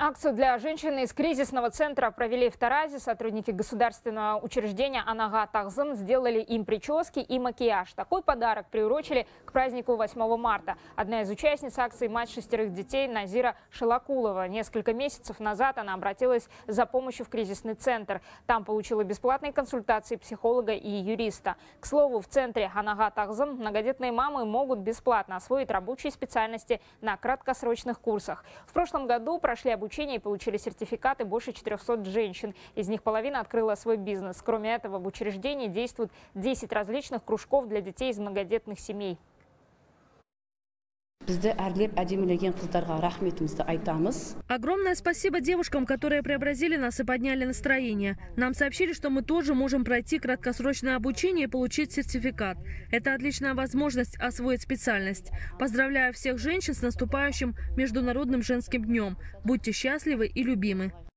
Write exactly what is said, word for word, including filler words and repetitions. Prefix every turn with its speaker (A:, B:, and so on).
A: Акцию для женщин из кризисного центра провели в Таразе. Сотрудники государственного учреждения «Анага Тагзым» сделали им прически и макияж. Такой подарок приурочили к празднику восьмого марта. Одна из участниц акции – мать шестерых детей Назира Шалакулова. Несколько месяцев назад она обратилась за помощью в кризисный центр. Там получила бесплатные консультации психолога и юриста. К слову, в центре «Анага Тагзым» многодетные мамы могут бесплатно освоить рабочие специальности на краткосрочных курсах. В прошлом году прошли обучение и получили сертификаты больше четырёхсот женщин. Из них половина открыла свой бизнес. Кроме этого, в учреждении действует десять различных кружков для детей из многодетных семей.
B: Огромное спасибо девушкам, которые преобразили нас и подняли настроение. Нам сообщили, что мы тоже можем пройти краткосрочное обучение и получить сертификат. Это отличная возможность освоить специальность. Поздравляю всех женщин с наступающим Международным женским днем. Будьте счастливы и любимы.